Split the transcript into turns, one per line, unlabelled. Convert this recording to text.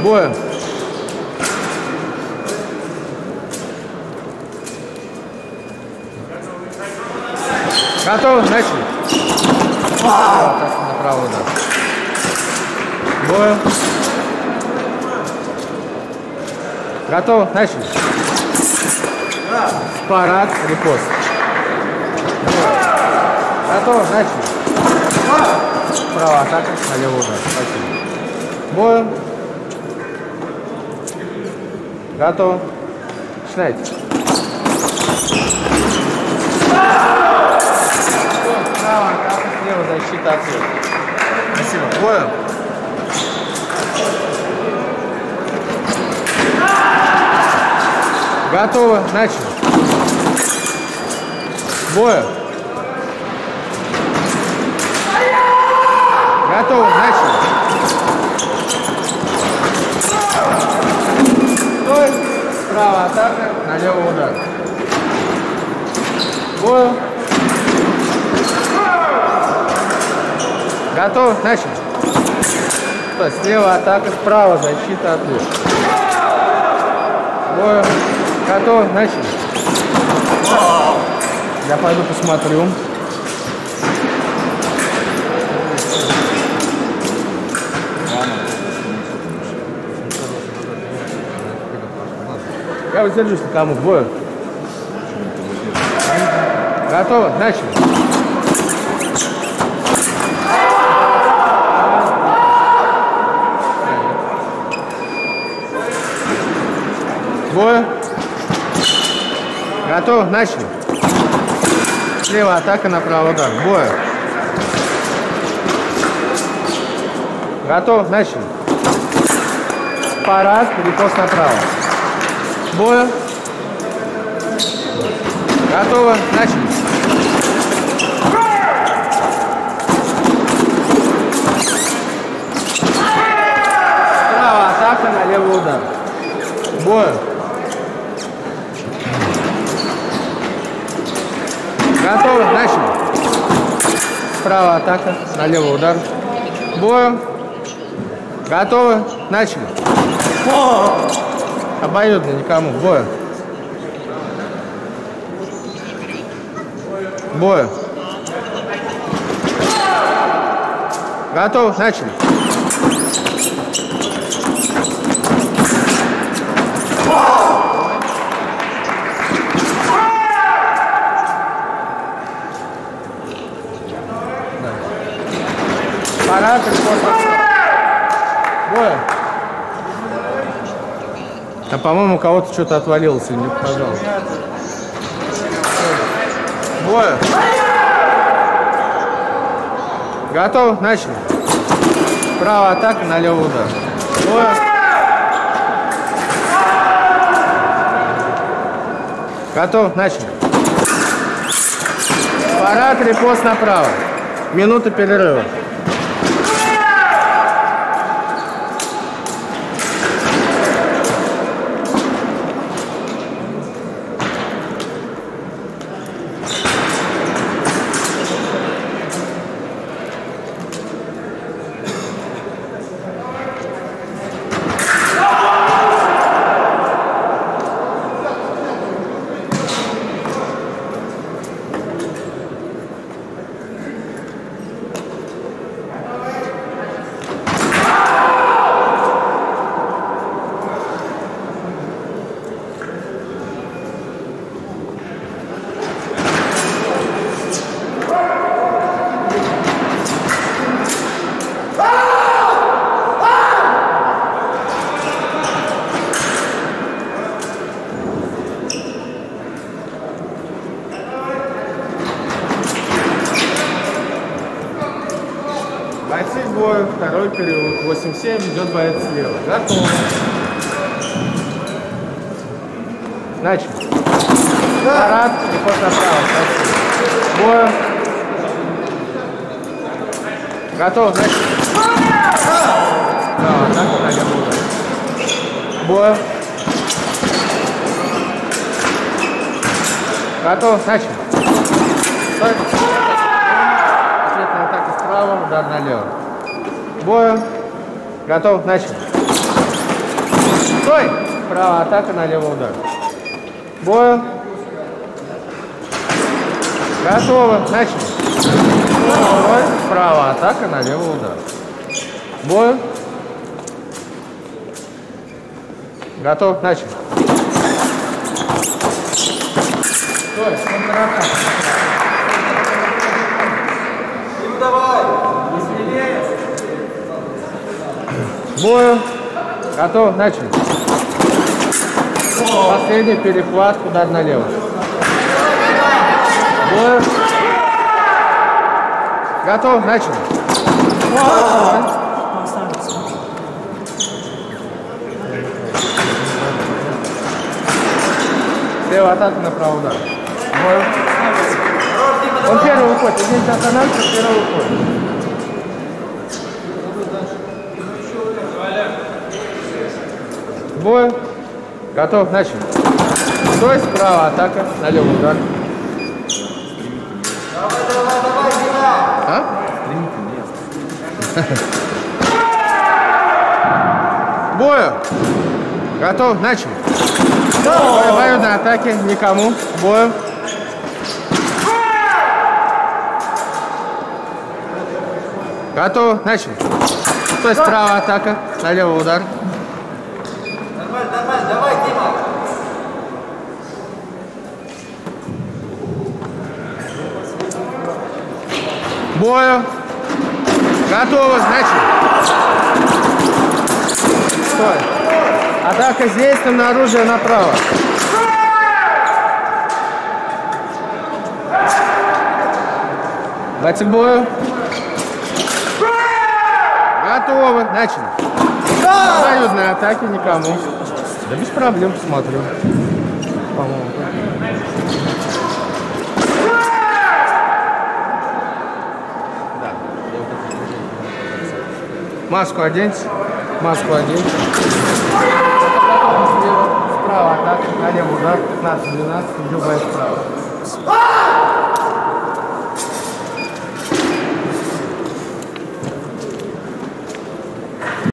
Бой. Готовы? Начали. Направо удар. Бой. Готовы? Начали. Парад, репост. Готовы? Начали. Справа атака, налево удар. Спасибо. Бой. Готово. Начинайте. Справа атака, слева защита, ответ. Спасибо. Бой. Готово. Начали. Бой. Готово. Начали. Стой. Справа атака, налево удар. Бой. Готово. Начали. Стой. Слева атака, справа защита, ответ. Бой. Готово. Начали. Я пойду посмотрю. Я воздержусь на кому. Бой. Готово. Начали. Бой. Готово. Начали. Слева атака, направо удар. Бой. Готов. Начали. Парад, репост направо. Бой. Готово. Начали. Справа атака, налево удар. Бой. Готово. Начали. Справа атака, налево удар. Бой. Готово. Начали. Обоюдно, никому. Бой. Бой. Готово. Начали. Парад, бой. Там, по-моему, у кого-то что-то отвалилось, или не пожалуйста. Бой. Готов? Начали. Справа атака, налево удар. Бой. Готов? Начали. Парад, репост направо. Минута перерыва. Бойцы к бою, второй период, 8-7, идет боец слева. Готово. Начали. Парад, репост направо. Бой. Готов, начали. Да, так вот я буду. Бой. Готов, начали. Стой. Ответная атака справа, удар налево. Бой. Готов, начали. Стой! Справа атака, налево удар. Бою. Готово. Начали. Стой. Справа атака, налево удар. Бою. Готов. Начали. Стой. Контратака.
Давай!
Бою. Готов. Начали. Последний перехват. Удар налево. Бою. Готов. Начали. Слева атака, направо удар. Бою. Он первый выходит. Здесь останавливается, первый выходит. Бой. Готов. Начали. Стой. Справа атака. Налево удар.
Давай, Дима!
А? Бою. Готов. Начали. Бою на атаке. Никому. Бою. Готов. Начали. Стой. Справа атака. Налево удар.
Нормально, давай, Дима!
Бою. Готово. Начали. Стой. Атака здесь, там на оружие направо. Давайте к бою. Готовы. Начали. Обоюдные атаки никому. Да без проблем, посмотрю. По-моему. Маску оденьте. Маску оденьте. Справа атака, налево удар. 15-12, любая справа.